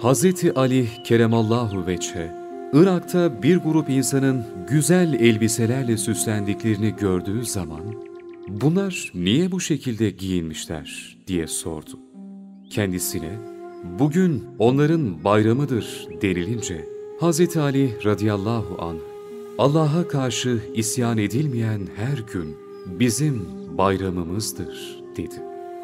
Hazreti Ali Keremallahu Veçhe, Irak'ta bir grup insanın güzel elbiselerle süslendiklerini gördüğü zaman, "Bunlar niye bu şekilde giyinmişler?" diye sordu. Kendisine, "Bugün onların bayramıdır" denilince, Hazreti Ali radıyallahu anh, "Allah'a karşı isyan edilmeyen her gün bizim bayramımızdır" dedi.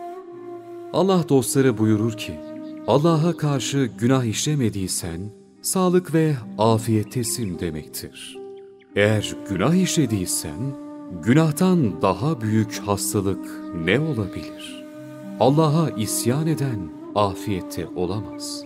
Allah dostları buyurur ki, Allah'a karşı günah işlemediysen, sağlık ve afiyettesin demektir. Eğer günah işlediysen, günahtan daha büyük hastalık ne olabilir? Allah'a isyan eden afiyette olamaz.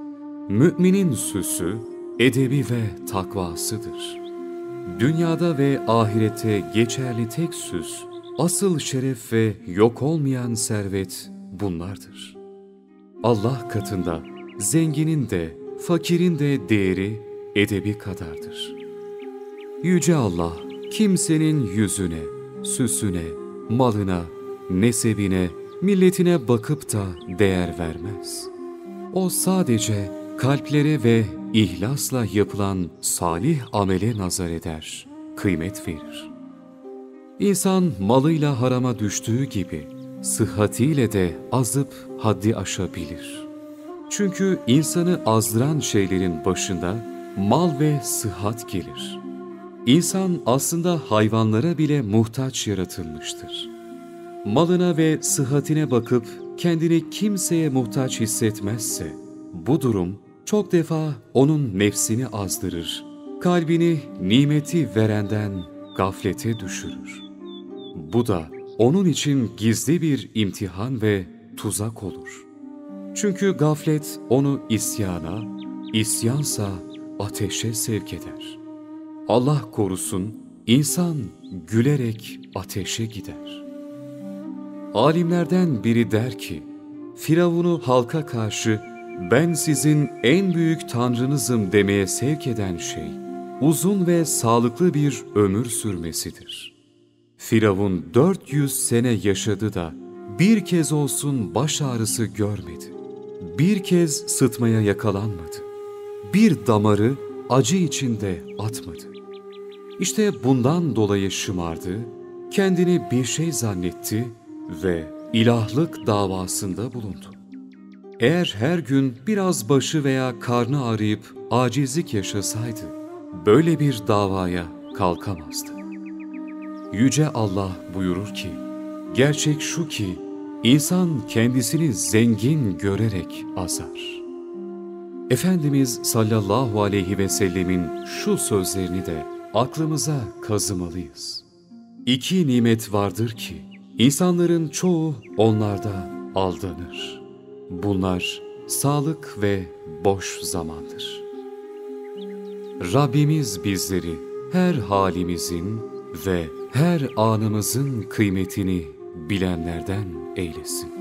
Müminin süsü, edebi ve takvasıdır. Dünyada ve ahirette geçerli tek süs, asıl şeref ve yok olmayan servet bunlardır. Allah katında zenginin de, fakirin de değeri edebi kadardır. Yüce Allah, kimsenin yüzüne, süsüne, malına, nesebine, milletine bakıp da değer vermez. O sadece kalplere ve ihlasla yapılan salih amele nazar eder, kıymet verir. İnsan malıyla harama düştüğü gibi, sıhhatiyle de azıp haddi aşabilir. Çünkü insanı azdıran şeylerin başında mal ve sıhhat gelir. İnsan aslında hayvanlara bile muhtaç yaratılmıştır. Malına ve sıhhatine bakıp kendini kimseye muhtaç hissetmezse, bu durum çok defa onun nefsini azdırır, kalbini nimeti verenden gaflete düşürür. Bu da onun için gizli bir imtihan ve tuzak olur. Çünkü gaflet onu isyana, isyansa ateşe sevk eder. Allah korusun, insan gülerek ateşe gider. Alimlerden biri der ki, Firavun'u halka karşı "Ben sizin en büyük tanrınızım" demeye sevk eden şey, uzun ve sağlıklı bir ömür sürmesidir. Firavun 400 sene yaşadı da bir kez olsun baş ağrısı görmedi. Bir kez sıtmaya yakalanmadı. Bir damarı acı içinde atmadı. İşte bundan dolayı şımardı, kendini bir şey zannetti ve ilahlık davasında bulundu. Eğer her gün biraz başı veya karnı ağrıyıp acizlik yaşasaydı, böyle bir davaya kalkamazdı. Yüce Allah buyurur ki, gerçek şu ki, insan kendisini zengin görerek azar. Efendimiz sallallahu aleyhi ve sellemin şu sözlerini de aklımıza kazımalıyız. İki nimet vardır ki, insanların çoğu onlarda aldanır. Bunlar sağlık ve boş zamandır. Rabbimiz bizleri her halimizin ve her anımızın kıymetini bilenlerden eylesin.